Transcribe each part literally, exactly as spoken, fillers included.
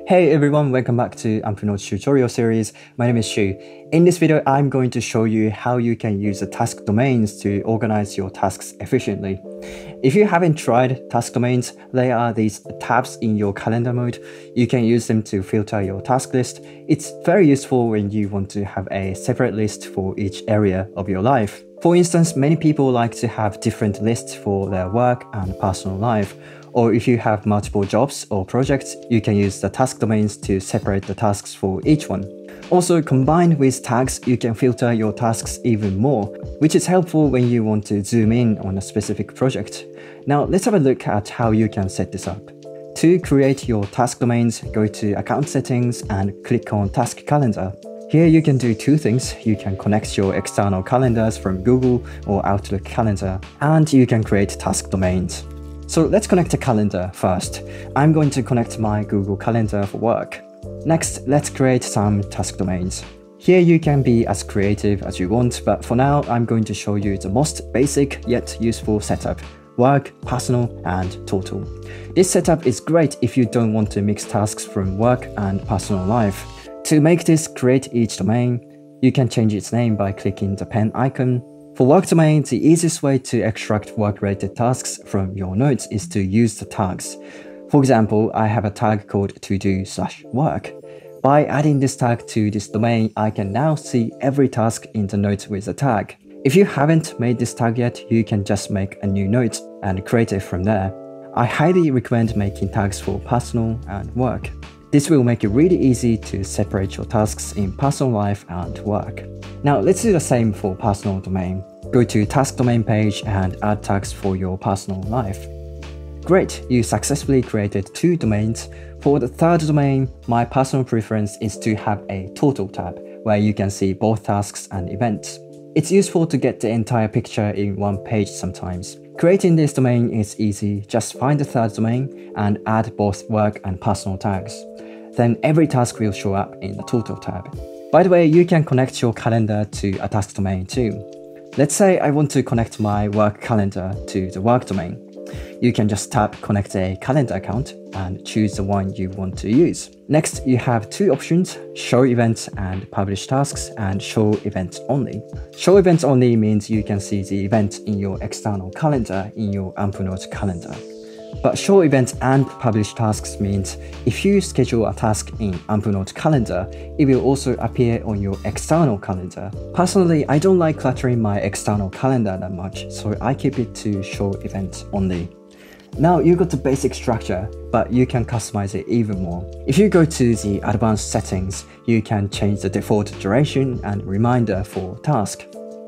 Hey everyone, welcome back to Amplenote tutorial series. My name is Shu. In this video, I'm going to show you how you can use the task domains to organize your tasks efficiently. If you haven't tried task domains, they are these tabs in your calendar mode. You can use them to filter your task list. It's very useful when you want to have a separate list for each area of your life. For instance, many people like to have different lists for their work and personal life. Or if you have multiple jobs or projects, you can use the task domains to separate the tasks for each one. Also, combined with tags, you can filter your tasks even more, which is helpful when you want to zoom in on a specific project. Now, let's have a look at how you can set this up. To create your task domains, go to Account Settings and click on Task Calendar. Here you can do two things. You can connect your external calendars from Google or Outlook Calendar, and you can create task domains. So let's connect a calendar first. I'm going to connect my Google Calendar for work. Next, let's create some task domains. Here you can be as creative as you want, but for now, I'm going to show you the most basic yet useful setup: work, personal, and total. This setup is great if you don't want to mix tasks from work and personal life. To make this, create each domain. You can change its name by clicking the pen icon. For work domain, the easiest way to extract work-related tasks from your notes is to use the tags. For example, I have a tag called to-do slash work. By adding this tag to this domain, I can now see every task in the note with a tag. If you haven't made this tag yet, you can just make a new note and create it from there. I highly recommend making tags for personal and work. This will make it really easy to separate your tasks in personal life and work. Now let's do the same for personal domain. Go to task domain page and add tags for your personal life. Great, you successfully created two domains. For the third domain, my personal preference is to have a total tab where you can see both tasks and events. It's useful to get the entire picture in one page sometimes. Creating this domain is easy. Just find the third domain and add both work and personal tags. Then every task will show up in the total tab. By the way, you can connect your calendar to a task domain too. Let's say I want to connect my work calendar to the work domain. You can just tap Connect a Calendar Account and choose the one you want to use. Next, you have two options: Show Events and Publish Tasks, and Show Events Only. Show Events Only means you can see the event in your external calendar in your Amplenote calendar. But Show Events and Publish Tasks means if you schedule a task in Amplenote calendar, it will also appear on your external calendar. Personally, I don't like cluttering my external calendar that much, so I keep it to Show Events Only. Now you got the basic structure, but you can customize it even more. If you go to the advanced settings, you can change the default duration and reminder for task.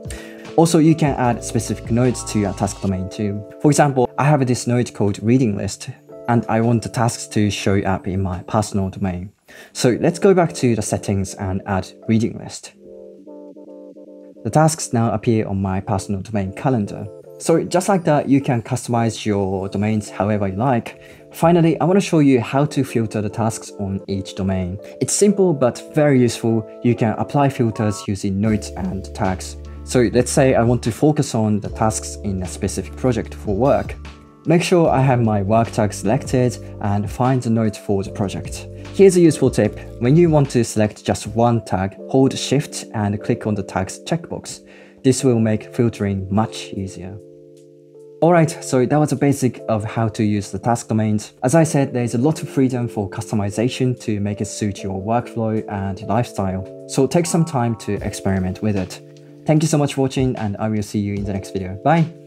Also, you can add specific notes to your task domain too. For example, I have this note called Reading List, and I want the tasks to show up in my personal domain. So let's go back to the settings and add Reading List. The tasks now appear on my personal domain calendar. So just like that, you can customize your domains however you like. Finally, I want to show you how to filter the tasks on each domain. It's simple but very useful. You can apply filters using notes and tags. So let's say I want to focus on the tasks in a specific project for work. Make sure I have my work tag selected and find the note for the project. Here's a useful tip. When you want to select just one tag, hold Shift and click on the tags checkbox. This will make filtering much easier. Alright, so that was a basic of how to use the task domains. As I said, there's a lot of freedom for customization to make it suit your workflow and lifestyle. So take some time to experiment with it. Thank you so much for watching, and I will see you in the next video. Bye!